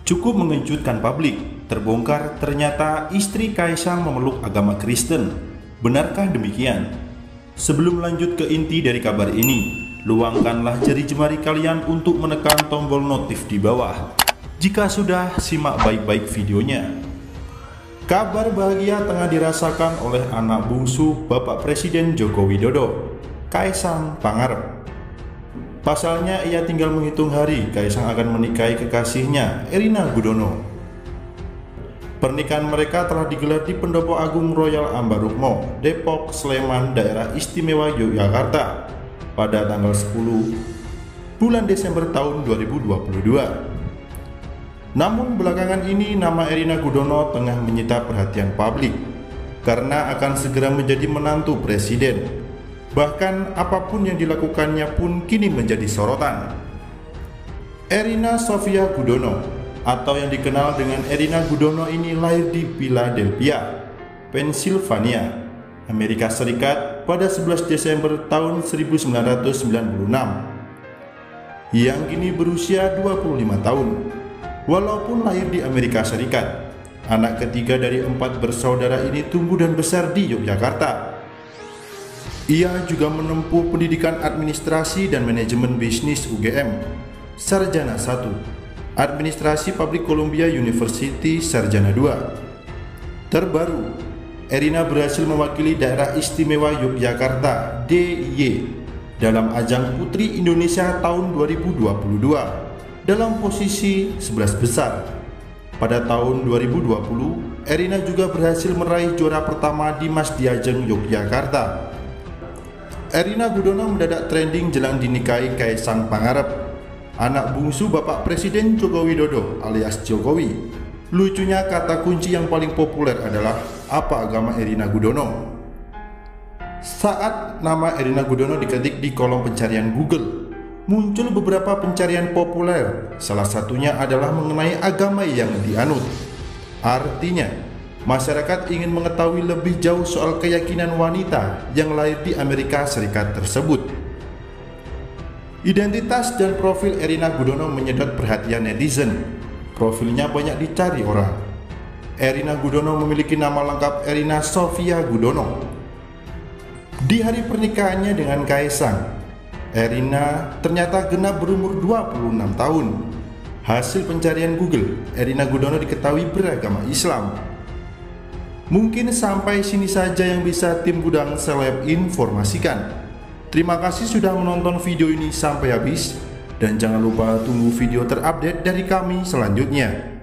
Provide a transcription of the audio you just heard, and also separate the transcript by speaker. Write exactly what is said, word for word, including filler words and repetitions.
Speaker 1: Cukup mengejutkan publik, terbongkar ternyata istri Kaisang memeluk agama Kristen. Benarkah demikian? Sebelum lanjut ke inti dari kabar ini, luangkanlah jari jemari kalian untuk menekan tombol notif di bawah. Jika sudah, simak baik-baik videonya. Kabar bahagia tengah dirasakan oleh anak bungsu Bapak Presiden Joko Widodo, Kaisang Pangarep. Pasalnya ia tinggal menghitung hari Kaisang akan menikahi kekasihnya Erina Gudono. Pernikahan mereka telah digelar di Pendopo Agung Royal Ambarukmo, Depok, Sleman, Daerah Istimewa Yogyakarta pada tanggal sepuluh bulan Desember tahun dua ribu dua puluh dua. Namun belakangan ini nama Erina Gudono tengah menyita perhatian publik karena akan segera menjadi menantu presiden. Bahkan apapun yang dilakukannya pun kini menjadi sorotan. Erina Sofia Gudono atau yang dikenal dengan Erina Gudono ini lahir di Philadelphia, Pennsylvania, Amerika Serikat pada sebelas Desember tahun seribu sembilan ratus sembilan puluh enam. Yang kini berusia dua puluh lima tahun. Walaupun lahir di Amerika Serikat, anak ketiga dari empat bersaudara ini tumbuh dan besar di Yogyakarta. Ia juga menempuh pendidikan administrasi dan manajemen bisnis U G M, Sarjana satu, Administrasi Publik Columbia University Sarjana dua. Terbaru, Erina berhasil mewakili Daerah Istimewa Yogyakarta D I Y dalam ajang Putri Indonesia tahun dua ribu dua puluh dua dalam posisi sebelas besar. Pada tahun dua ribu dua puluh, Erina juga berhasil meraih juara pertama di Mas Diajeng Yogyakarta. Erina Gudono mendadak trending jelang dinikahi Kaisang Pangarep, anak bungsu Bapak Presiden Joko Widodo alias Jokowi. Lucunya kata kunci yang paling populer adalah apa agama Erina Gudono. Saat nama Erina Gudono diketik di kolom pencarian Google, muncul beberapa pencarian populer. Salah satunya adalah mengenai agama yang dianut. Artinya, masyarakat ingin mengetahui lebih jauh soal keyakinan wanita yang lahir di Amerika Serikat tersebut. Identitas dan profil Erina Gudono menyedot perhatian netizen. Profilnya banyak dicari orang. Erina Gudono memiliki nama lengkap Erina Sofia Gudono. Di hari pernikahannya dengan Kaisang, Erina ternyata genap berumur dua puluh enam tahun. Hasil pencarian Google, Erina Gudono diketahui beragama Islam. Mungkin sampai sini saja yang bisa tim Gudang Seleb informasikan. Terima kasih sudah menonton video ini sampai habis, dan jangan lupa tunggu video terupdate dari kami selanjutnya.